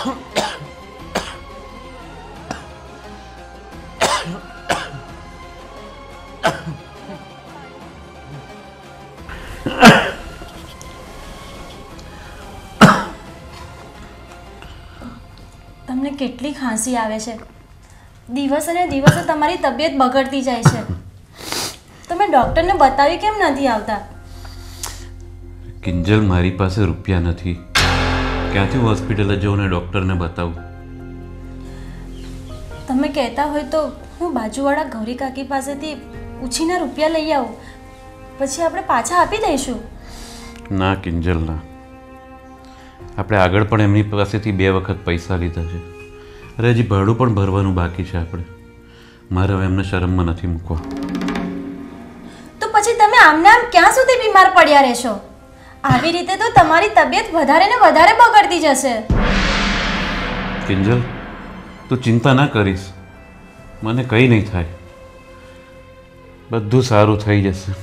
તમને કેટલી ખાંસી આવે છે? દિવસે ને દિવસે તમારી તબિયત બગડતી જાય છે. તમે ડોક્ટરને બતાવી કેમ નથી આવતા? કિંજલ, મારી પાસે રૂપિયા નથી. ક્યાંથી હું હોસ્પિટલે જઉં ને ડોક્ટરને બતાવું? તમે કહેતા હોય તો હું બાજુવાળા ગૌરી કાકી પાસેથી પૂછીને રૂપિયા લઈ આવું, પછી આપણે પાછા આપી દઈશું. ના કિંજલ, ના. આપણે આગળ પણ એમની પાસેથી 2 વખત પૈસા લીધા છે. અરે હજી ભાડું પણ ભરવાનું બાકી છે આપણે. મારે હવે એમને શરમમાં નથી મૂકવા. તો પછી તમે આમને આમ ક્યાં સુધી બીમાર પડ્યા રહેશો? આવી રીતે તો તમારી તબિયત વધારે ને વધારે બગડતી જશે. કિંજલ, તું ચિંતા ના કરીશ. મને કંઈ નહીં થાય. બધું સારું થઈ જશે.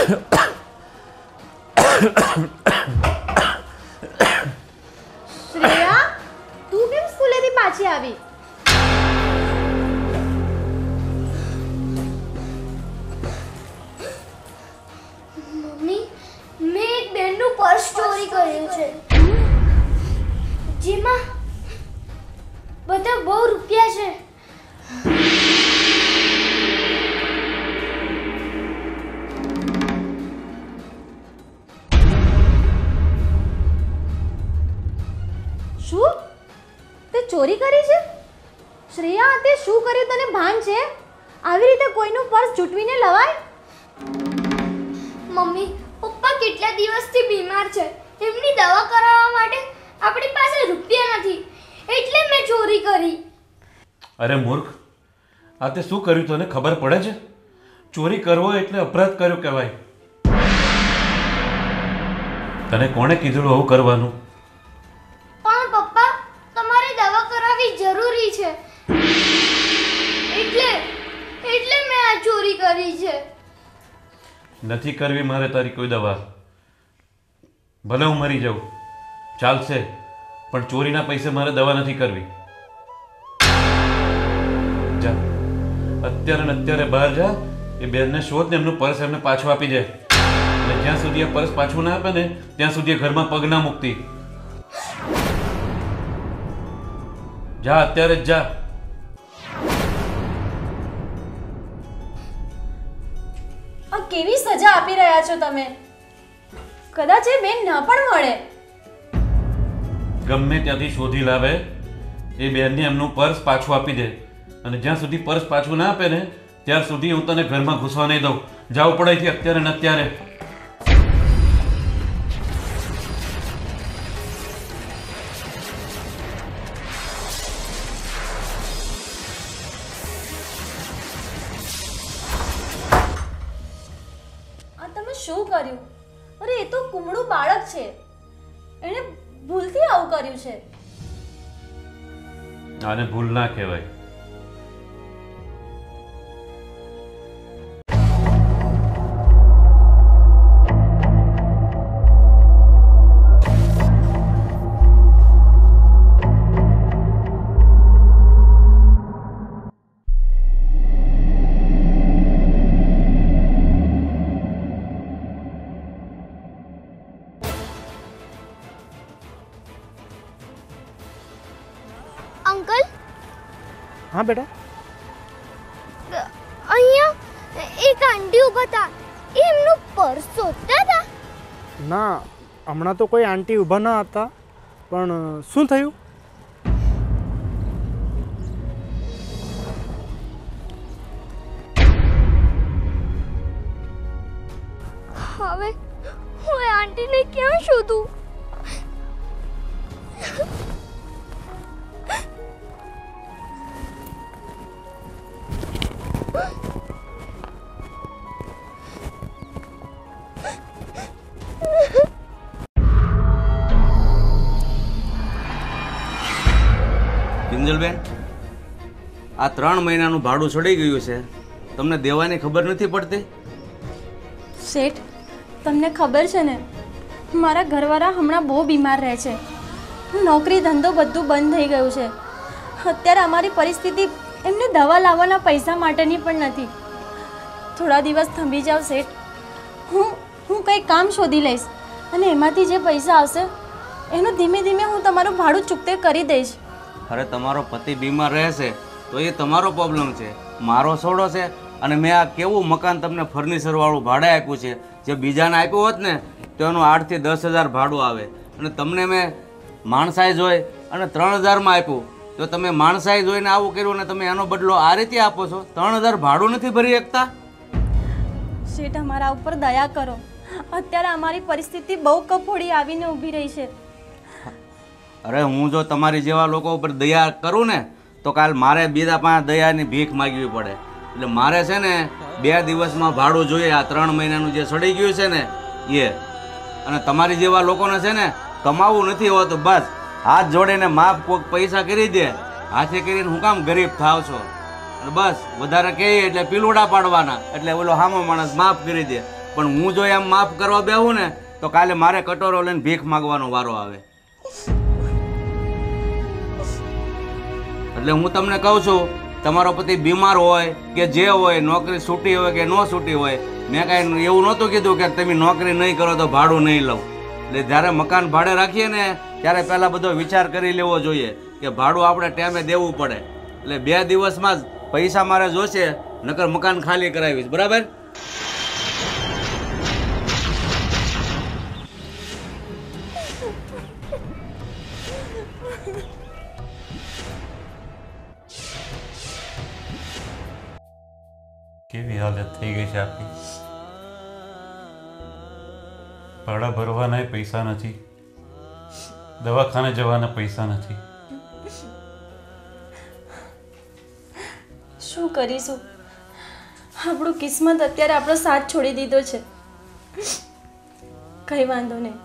શ્રેયા, તું કેમ સ્કૂલેથી પાછી આવી? મમ્મી, મેં એક બેનનું પર્સ ચોરી કર્યું છે, જેમાં બધા બહુ રૂપિયા છે. શું? તે ચોરી કરી છે? શ્રેયા, તે શું કર્યું તને ભાન છે? આવી રીતે કોઈનું પર્સ જૂટવીને લવાય? મમ્મી, પપ્પા કેટલા દિવસથી બીમાર છે. એમની દવા કરાવવા માટે આપણી પાસે રૂપિયા નથી, એટલે મેં ચોરી કરી. અરે મૂર્ખ, આ તે શું કર્યું તને ખબર પડે છે? ચોરી કરવો એટલે અપરાધ કર્યો કહેવાય. તને કોણે કીધું આવું કરવાનું? પણ પપ્પા, તમારે દવા કરાવવી જરૂરી છે, એટલે મેં આ ચોરી કરી છે. નથી કરવી મારે તારી કોઈ દવા. ભલે હું મરી જાઉં ચાલશે, પણ ચોરીના પૈસે મારે દવા નથી કરવી. જા, અત્યારે ને અત્યારે બહાર જા, એ બેનને શોધ ને એમનું પર્સ એમને પાછું આપી દે. અને જ્યાં સુધી આ પર્સ પાછું ના આપે ને ત્યાં સુધી ઘરમાં પગ ના મૂકતી. જા, અત્યારે જ જા. આ કેવી સજા આપી રહ્યા છો તમે? કદાચ એ બેન ન પણ મળે. ગમે ત્યાંથી શોધી લાવે એ બેનને એમનું પર્સ પાછું આપી દે. અને જ્યાં સુધી પર્સ પાછું ના આપે ને ત્યાર સુધી હું તને ઘરમાં ઘૂસવા નહીં દઉં. જાવું પડે છે અત્યારે ને અત્યારે. આ તમે શું કર્યું? અરે, એ તો કુમળું બાળક છે, એણે ભૂલથી આવું કર્યું છે. આને ભૂલ ના કહેવાય. અંકલ, હા બેટા, અહીંયા એક આંટી ઊભા હતા. એમનું પર્સ શોધતા હતા. ના, હમણાં તો કોઈ આંટી ઊભા ન હતા, પણ શું થયું? હવે હું એ આંટીને ક્યાં શોધું? કિંજલબેન, આ 3 મહિનાનું ભાડું ચડી ગયું છે, તમને દેવાની ખબર નથી પડતી? શેઠ, તમને ખબર છે ને, મારા ઘરવાળા હમણાં બહુ બીમાર રહે છે. નોકરી ધંધો બધું બંધ થઈ ગયું છે. અત્યારે અમારી પરિસ્થિતિ એમને દવા લાવવાના પૈસા માટેની પણ નથી. થોડા દિવસ થંભી જાઓ શેઠ, હું કંઈ કામ શોધી લઈશ અને એમાંથી જે પૈસા આવશે એનું ધીમે ધીમે હું તમારું ભાડું ચૂકતે કરી દઈશ. અરે, તમારો પતિ બીમાર રહેશે તો એ તમારો પ્રોબ્લેમ છે, મારો છોડો છે. અને મેં આ કેવું મકાન તમને ફર્નિચરવાળું ભાડે આપ્યું છે, જે બીજાને આપ્યું હોત ને તો એનું 8 થી 10,000 ભાડું આવે. અને તમને મેં માણસાઈ જોઈ અને 3,000માં આપ્યું, તો તમે માણસાઈ જોઈને આવું કર્યું ને તમે એનો બદલો આ રીતે આપો છો? 3,000 ભાડું નથી ભરી શકતા? શેઠ, અમારા ઉપર દયા કરો. અત્યારે અમારી પરિસ્થિતિ બહુ કફોડી આવીને ઊભી રહી છે. અરે, હું જો તમારી જેવા લોકો ઉપર દયા કરું ને તો કાલ મારે બીજા 5 દયાની ભીખ માગવી પડે. એટલે મારે છે ને 2 દિવસમાં ભાડું જોઈએ. આ 3 મહિનાનું જે સડી ગયું છે ને એ. અને તમારી જેવા લોકોને છે ને કમાવું નથી હોતું, બસ હાથ જોડીને માફ કોઈક પૈસા કરી દે, હાથે કરીને હું કામ ગરીબ થાવ છો? અને બસ વધારે કહીએ એટલે પીલુડા પાડવાના, એટલે ઓલો હામો માણસ માફ કરી દે. પણ હું જો એમ માફ કરવા બેહું ને તો કાલે મારે કટોરો લઈને ભીખ માગવાનો વારો આવે. એટલે હું તમને કહું છું, તમારો પતિ બીમાર હોય કે જે હોય, નોકરી છૂટી હોય કે ન છૂટી હોય, મેં કાંઈ એવું નહોતું કીધું કે તમે નોકરી નહીં કરો તો ભાડું નહીં લઉં. એટલે જ્યારે મકાન ભાડે રાખીએ ને ત્યારે પહેલાં બધો વિચાર કરી લેવો જોઈએ કે ભાડું આપણે ટાઈમે દેવું પડે. એટલે 2 દિવસમાં જ પૈસા મારે જોશે, નકર મકાન ખાલી કરાવીશ. બરાબર? કેવી હાલત થઈ ગઈ છે આપણી. ભાડા ભરવાના પૈસા નથી, દવાખાને જવાના પૈસા નથી. શું કરીશું? આપણું કિસ્મત અત્યારે આપણો સાથ છોડી દીધો છે. કંઈ વાંધો નહીં.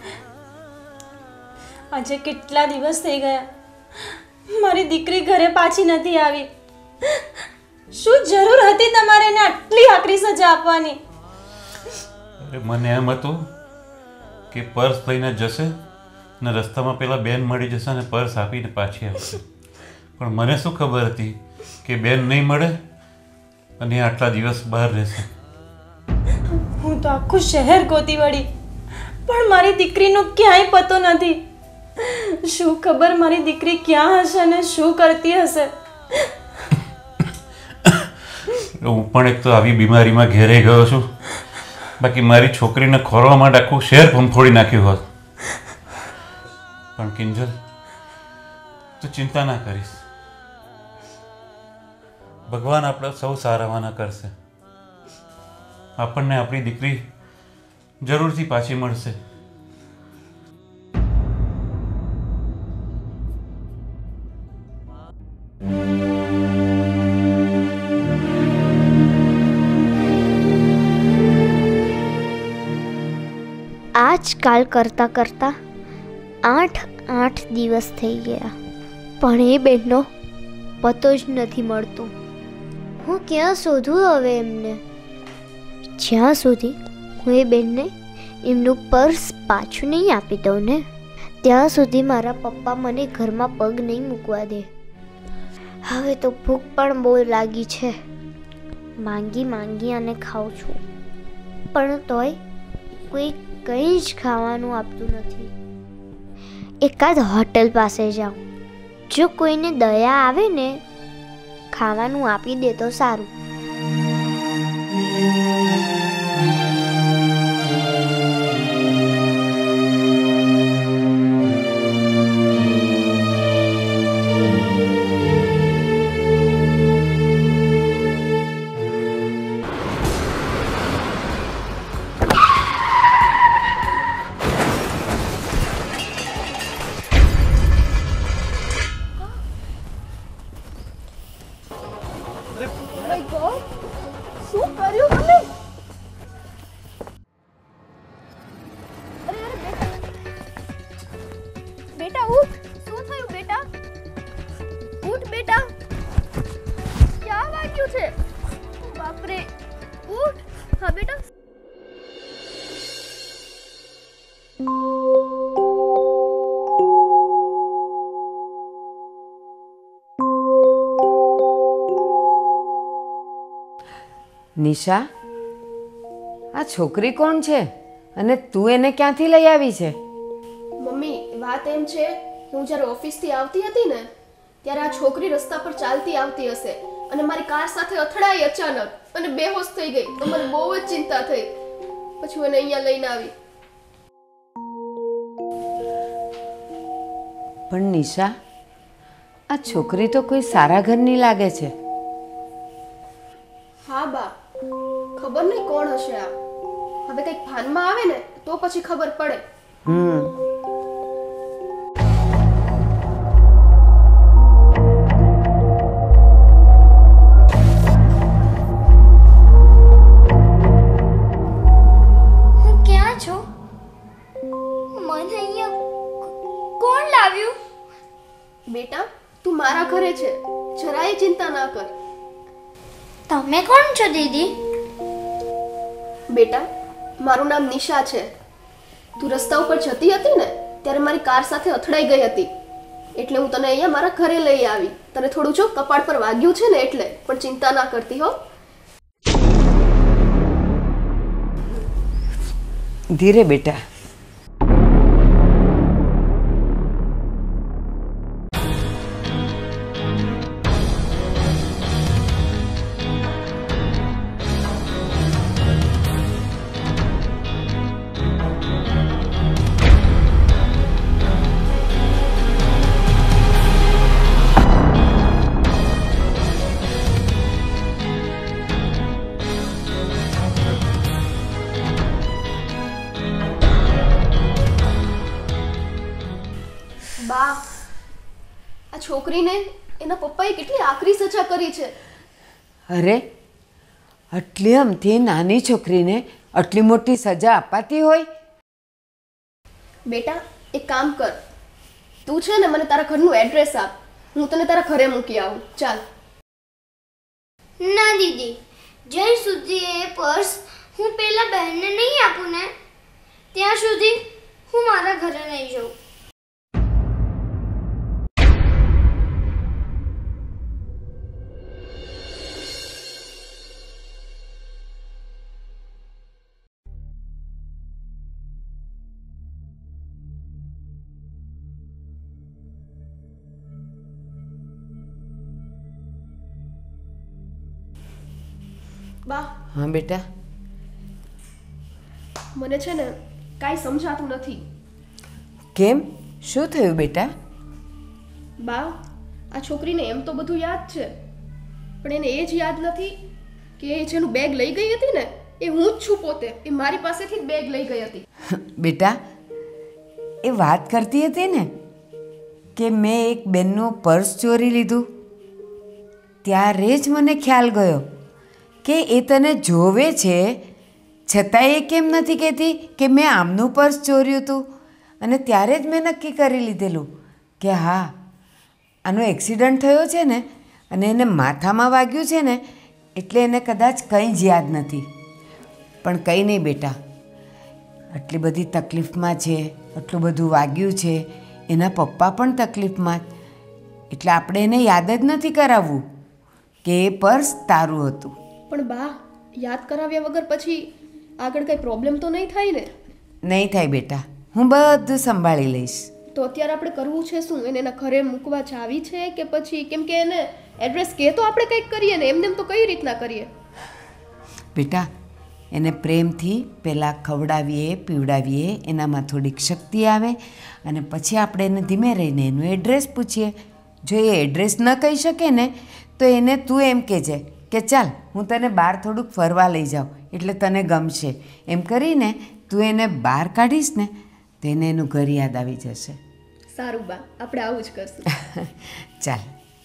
આજે કેટલા દિવસ થઈ ગયા, મારી દીકરી ઘરે પાછી નથી આવી. શું જરૂર હતી તમારે એને આટલી આકરી સજા આપવાની? અરે મને એમ હતું કે પર્સ લઈને જશે ને રસ્તામાં પેલા બેન મળી જશે ને પર્સ આપીને પાછી આવશે. પણ મને શું ખબર હતી કે બેન નહીં મળે અને આટલા દિવસ બહાર રહેશે. હું તો આખું શહેર ગોતી વળી, પણ મારી દીકરીનો ક્યાંય પતો નથી. શું ખબર મારી દીકરી ક્યાં હશે ને શું કરતી હશે? હું પણ એક તો આવી બીમારીમાં ઘેરાઈ ગયો છું, બાકી મારી છોકરીને ખોરવા માટે આખું શહેર ફંફોડી નાખ્યું હોત. પણ કિંજલ, તું ચિંતા ના કરીશ. ભગવાન આપણે સૌ સારાવાના કરશે. આપણને આપણી દીકરી જરૂરથી પાછી મળશે. આજકાલ કરતાં કરતાં 8 દિવસ થઈ ગયા, પણ એ બેનનો પતો જ નથી મળતો. હું ક્યાં શોધું હવે એમને? જ્યાં સુધી હું એ બેનને એમનું પર્સ પાછું નહીં આપી દઉં ને ત્યાં સુધી મારા પપ્પા મને ઘરમાં પગ નહીં મૂકવા દે. હવે તો ભૂખ પણ બહુ લાગી છે. માંગી અને ખાઉં છું, પણ તોય કોઈ કંઈ જ ખાવાનું આપતું નથી. એકાદ હોટલ પાસે જાઉં, જો કોઈને દયા આવે ને ખાવાનું આપી દે તો સારું. શું કર્યું તમે? બેટા ઉઠ. શું થયું બેટા? ઉઠ બેટા. ક્યાં વાગ્યું છે? બાપરે, ઉઠ. હા બેટા. નિશા, આ છોકરી કોણ છે અને તું એને ક્યાંથી લઈ આવી છે? મમ્મી, વાત એમ છે, હું જ્યારે ઓફિસથી આવતી હતી ને ત્યારે આ છોકરી રસ્તા પર ચાલતી આવતી હશે અને મારી કાર સાથે અથડાઈ અચાનક અને બેહોશ થઈ ગઈ તો મને બહુ જ ચિંતા થઈ. પછી હું એને અહીંયા લઈને આવી. પણ નિશા, આ છોકરી તો કોઈ સારા ઘરની લાગે છે. હા બા, ખબર નહીં કોણ હશે આ. હવે કંઈક ભાનમાં આવે ને તો પછી ખબર પડે. હું ક્યાં છું? મને અહીંયા કોણ લાવ્યું? બેટા, તું મારા ઘરે છે, જરાય ચિંતા ના કર. તમે કોણ છો દીદી? બેટા, મારું નામ નિશા છે. તું રસ્તા ઉપર જતી હતી ને ત્યારે મારી કાર સાથે અથડાઈ ગઈ હતી, એટલે હું તને અહીંયા મારા ઘરે લઈ આવી. તને થોડું જો કપાળ પર વાગ્યું છે ને એટલે, પણ ચિંતા ના કરતી હો. ધીરે બેટા. બા, આ છોકરીને એના પપ્પાએ કેટલી આકરી સજા કરી છે. અરે, આટલી અમથી નાની છોકરીને આટલી મોટી સજા અપાતી હોય? બેટા, એક કામ કર, તું છે ને મને તારા ઘરનું એડ્રેસ આપ, હું તને તારા ઘરે મૂકી આવું. ચાલ. ના દીદી, જ્યાં સુધી એ પર્સ હું પેલા બહેનને નહીં આપું ને ત્યાં સુધી હું મારા ઘરે નહીં જાઉં. બા, હા બેટા. મને છે ને કાંઈ સમજાતું નથી. કેમ? શું થયું બેટા? બા, આ છોકરીને એમ તો બધું યાદ છે, પણ એને એ જ યાદ નથી કે એ જેનું બેગ લઈ ગઈ હતી ને એ હું જ છું પોતે. એ મારી પાસેથી જ બેગ લઈ ગઈ હતી. બેટા, એ વાત કરતી હતી ને કે મેં એક બેનનું પર્સ ચોરી લીધું, ત્યારે જ મને ખ્યાલ ગયો કે એ તને જોવે છે છતાં એ કેમ નથી કહેતી કે મેં આમનું પર્સ ચોર્યું હતું. અને ત્યારે જ મેં નક્કી કરી લીધેલું કે હા, આનો એક્સિડન્ટ થયો છે ને અને એને માથામાં વાગ્યું છે ને એટલે એને કદાચ કંઈ જ યાદ નથી. પણ કંઈ નહીં બેટા, આટલી બધી તકલીફમાં છે, આટલું બધું વાગ્યું છે, એના પપ્પા પણ તકલીફમાં, એટલે આપણે એને યાદ જ નથી કરાવવું કે એ પર્સ તારું હતું. પણ બા, યાદ કરાવ્યા વગર પછી આગળ કંઈ પ્રોબ્લેમ તો નહીં થાય ને? નહીં થાય બેટા, હું બધું સંભાળી લઈશ. તો અત્યારે આપણે કરવું છે શું? એને એના ઘરે મૂકવા જાવી છે કે પછી? કેમ કે એને એડ્રેસ કહે તો આપણે કંઈક કરીએ ને, એમને તો કઈ રીતના કરીએ? બેટા, એને પ્રેમથી પહેલાં ખવડાવીએ, પીવડાવીએ, એનામાં થોડીક શક્તિ આવે અને પછી આપણે એને ધીમે રહીને એનું એડ્રેસ પૂછીએ. જો એ એડ્રેસ ન કહી શકે ને તો એને તું એમ કહેજે કે ચાલ હું તને બહાર થોડુંક ફરવા લઈ જાઉં એટલે તને ગમશે. એમ કરીને તું એને બહાર કાઢીશ ને તો એને એનું ઘર યાદ આવી જશે. સારું બા, આપણે આવું જ કરશું. ચાલ.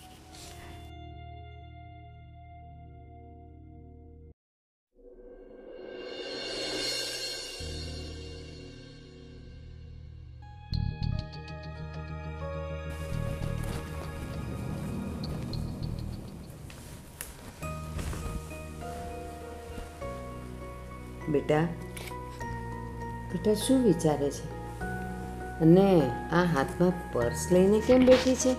બેટા, બેટા શું વિચારે છે? અને આ હાથમાં પર્સ લઈને કેમ બેઠી છે?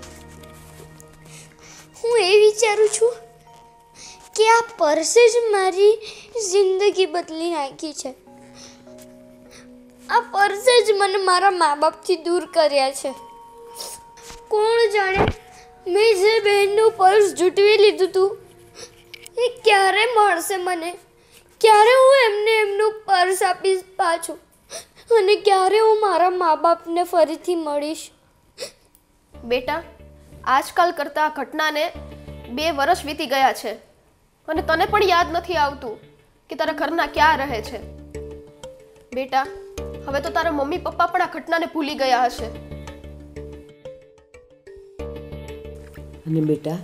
હું એ વિચારું છું કે આ પર્સે જ મારી જિંદગી બદલી નાખી છે. આ પર્સે જ મને મારા મા બાપથી દૂર કર્યા છે. કોણ જાણે મેં જે બહેનનું પર્સ જૂટવી લીધું હતું એ ક્યારે મળશે મને? ક્યારે હું એમને એમનું પર્સ આપીશ પાછું? અને ક્યારે હું મારા મા બાપને ફરીથી મળીશ? બેટા, આજકાલ કરતાં આ ઘટનાને 2 વર્ષ વીતી ગયા છે અને તને પણ યાદ નથી આવતું કે તારા ઘરના ક્યાં રહે છે. બેટા, હવે તો તારા મમ્મી પપ્પા પણ આ ઘટનાને ભૂલી ગયા હશે. અને બેટા,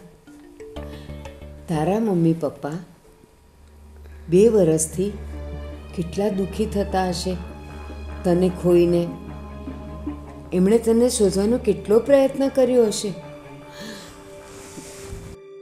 તારા મમ્મી પપ્પા 2 વર્ષથી કેટલા દુઃખી થતા હશે તને ખોઈને. એમણે તને શોધવાનો કેટલો પ્રયત્ન કર્યો હશે.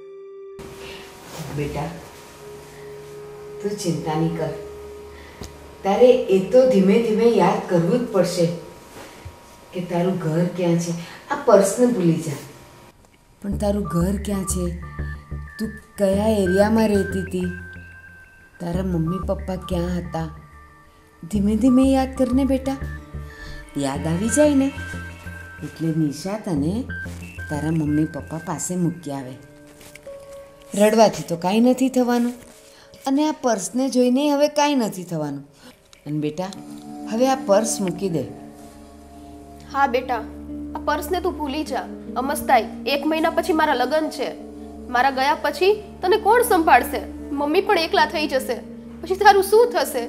બેટા, તું ચિંતા નહીં કર. તારે એ તો ધીમે ધીમે યાદ કરવું જ પડશે કે તારું ઘર ક્યાં છે. આ પર્સને ભૂલી જા, પણ તારું ઘર ક્યાં છે, તું કયા એરિયામાં રહેતી હતી, તારા મમ્મી પપ્પા ક્યાં હતા, ધીમે ધીમે યાદ કરને બેટા. યાદ આવી જાય ને એટલે નિશા તને તારા મમ્મી પપ્પા પાસે મૂકી આવે. રડવાથી તો કાંઈ નથી થવાનું, અને આ પર્સને જોઈને હવે કાંઈ નથી થવાનું. અને બેટા હવે આ પર્સ મૂકી દે. હા બેટા, આ પર્સને તું ભૂલી જા. અમસ્તાઈ 1 મહિના પછી મારા લગ્ન છે. મારા ગયા પછી તને કોણ સંભાળશે? મમ્મી પણ એકલા થઈ જશે. પછી તારું શું થશે?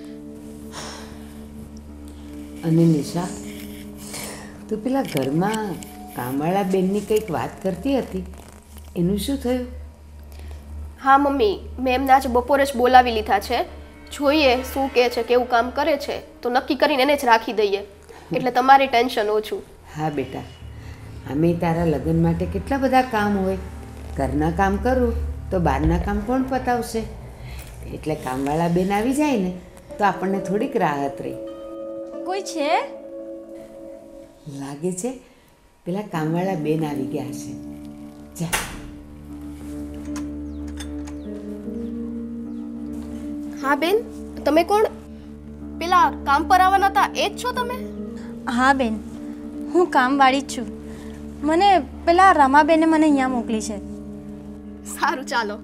અને નિશા, તું પેલા ઘરમાં કામવાળા બેનની કંઈક વાત કરતી હતી, એનું શું થયું? હા મમ્મી, મેં એમને આજે બપોરે જ બોલાવી લીધા છે. જોઈએ શું કહે છે, કેવું કામ કરે છે, તો નક્કી કરીને એને જ રાખી દઈએ, એટલે તમારી ટેન્શન ઓછું. હા બેટા, આમે તારા લગ્ન માટે કેટલા બધા કામ હોય. ઘરના કામ કરું તો બહારના કામ કોણ પતાવશે? એટલે કામવાળા બેન આવી જાય ને તો આપણને થોડીક રાહત રહી. કોઈ છે? લાગે છે પેલા કામવાળા બેન આવી ગયા છે. જા. હા બેન, તમે કોણ? પેલા કામ પર આવવાના હતા એ જ છો તમે? હા બેન, હું કામવાળી જ છું. મને પેલા રમાબેને મને અહીંયા મોકલી છે. સારું, ચાલો.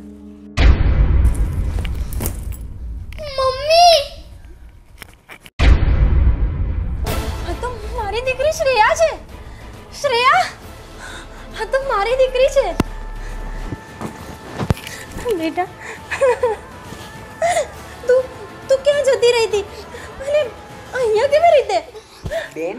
મમ્મી, આ તો મારી દીકરી શ્રેયા છે. શ્રેયા, આ તો મારી દીકરી છે. બેટા, તું ક્યાં જતી રહી હતી અને અહીંયા કેવી રીતે? બેન,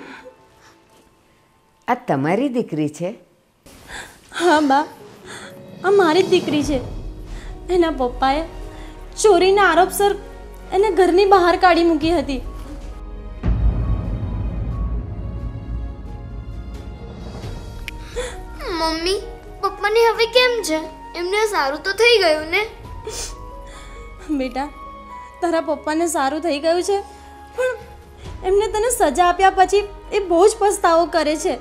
આ તમારી દીકરી છે? હા બા, આ મારી જ દીકરી છે. એના પપ્પાએ ચોરીના આરોપસર એને ઘરની બહાર કાઢી મૂકી હતી. મમ્મી, પપ્પાને હવે કેમ છે? એમને સારું તો થઈ ગયું ને? બેટા, તારા પપ્પાને સારું થઈ ગયું છે, પણ એમને તને સજા આપ્યા પછી એ બહુ જ પસ્તાવો કરે છે,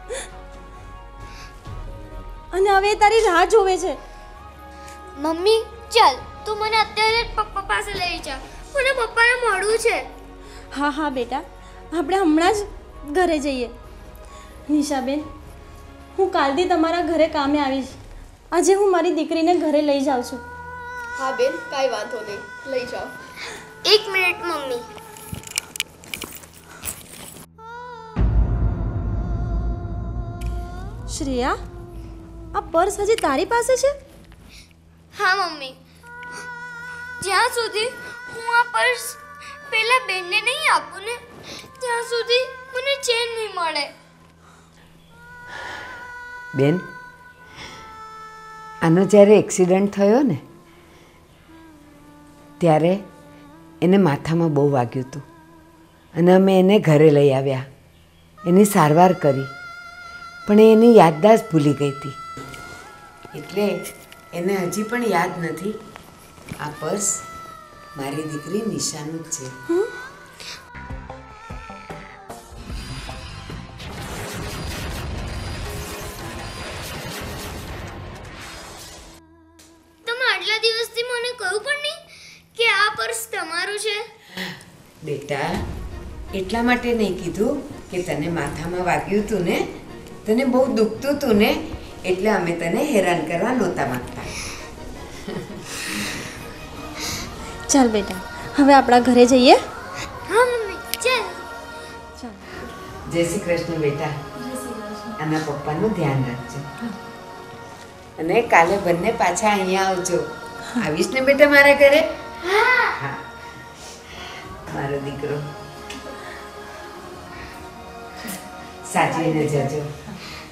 અને હવે એ તારી રાહ જોવે છે. મમ્મી, ચાલ તું મને અત્યારે જ પપ્પા પાસે લઈ જા. મને પપ્પાને મળવું છે. હા હા બેટા, આપણે હમણાં જ ઘરે જઈએ. નિશાબેન, હું કાલથી તમારા ઘરે કામે આવીશ. આજે હું મારી દીકરીને ઘરે લઈ જાઉં છું. હા બેન, કાંઈ વાંધો નહીં, લઈ જાઓ. 1 મિનિટ મમ્મી. શ્રેયા, આ પર્સ હજી તારી પાસે છે? હા મમ્મી, જ્યાં સુધી હું આ પર્સ પેલા બેનને નહીં આપું ને ત્યાં સુધી મને ચેન નહીં મળે. બેન, આનો જ્યારે એક્સિડન્ટ થયો ને ત્યારે એને માથામાં બહુ વાગ્યું હતું, અને અમે એને ઘરે લઈ આવ્યા, એની સારવાર કરી, પણ એની યાદદાસ્ત ભૂલી ગઈ હતી. એટલે એને હજી પણ યાદ નથી આ પર્સ મારી દીકરી નિશાનું જ છે. તમે આટલા દિવસથી મને કહ્યું પણ નહીં કે આ પર્સ તમારું છે. બેટા, એટલા માટે નહીં કીધું કે તને માથામાં વાગ્યું હતું ને, તને બહુ દુખતું હતું ને, એટલે અમે તને હેરાન કરવા નહોતા માંગતા. ચાલ બેટા, હવે આપણા ઘરે જઈએ. હા મમ્મી, ચાલ. જય શ્રી કૃષ્ણ બેટા. આના પપ્પાનું ધ્યાન રાખજો, અને કાલે બંને પાછા અહીંયા આવજો. આવીશ ને બેટા મારા ઘરે? હા, મારો દીકરો. સાચવીને જજો.